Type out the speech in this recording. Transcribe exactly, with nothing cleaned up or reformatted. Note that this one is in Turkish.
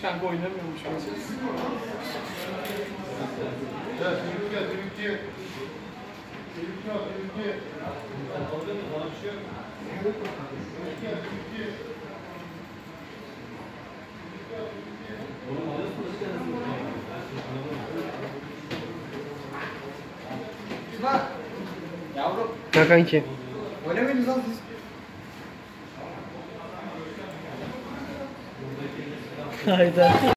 Kanka oynamıyormuş mesela. Ya Türkiye, Türkiye. Türkiye, Türkiye. Türkiye, Türkiye. Lan yavrum. Ha kanki. Oynamayınız lan siz. Hayda.